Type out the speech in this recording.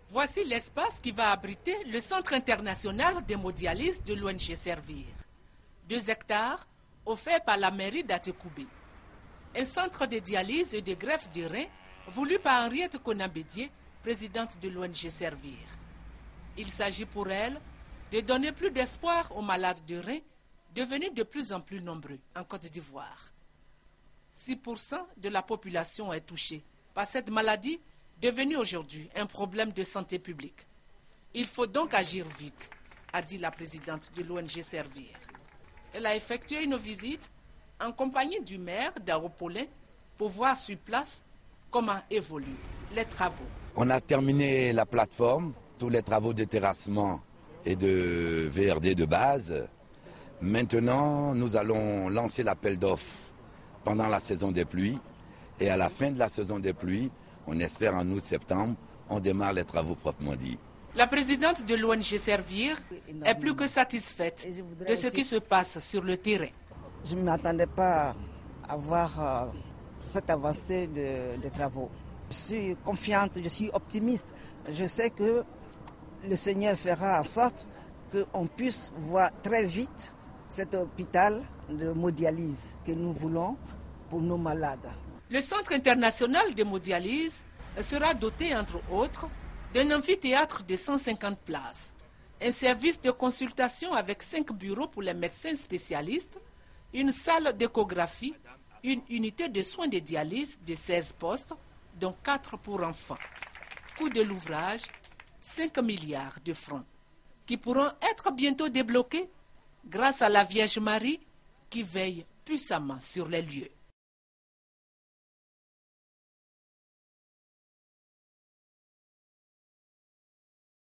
Voici l'espace qui va abriter le Centre international d'hémodialyse de l'ONG Servir. 2 hectares offerts par la mairie d'Atekoubé. Un centre de dialyse et de greffe de reins voulu par Henriette Konambédié, présidente de l'ONG Servir. Il s'agit pour elle de donner plus d'espoir aux malades de reins devenus de plus en plus nombreux en Côte d'Ivoire. 6% de la population est touchée par cette maladie devenue aujourd'hui un problème de santé publique. Il faut donc agir vite, a dit la présidente de l'ONG Servir. Elle a effectué une visite en compagnie du maire d'Aropolin pour voir sur place comment évoluent les travaux. On a terminé la plateforme, tous les travaux de terrassement et de VRD de base. Maintenant, nous allons lancer l'appel d'offres pendant la saison des pluies. Et à la fin de la saison des pluies, on espère en août-septembre, on démarre les travaux proprement dits. La présidente de l'ONG Servir est plus que satisfaite de ce qui se passe sur le terrain. Je ne m'attendais pas à voir cette avancée de travaux. Je suis confiante, je suis optimiste. Je sais que le Seigneur fera en sorte qu'on puisse voir très vite cet hôpital de hémodialyse que nous voulons pour nos malades. Le Centre international d'hémodialyse sera doté, entre autres, d'un amphithéâtre de 150 places, un service de consultation avec 5 bureaux pour les médecins spécialistes, une salle d'échographie, une unité de soins de dialyse de 16 postes, dont 4 pour enfants. Coût de l'ouvrage, 5 milliards de francs, qui pourront être bientôt débloqués grâce à la Vierge Marie qui veille puissamment sur les lieux.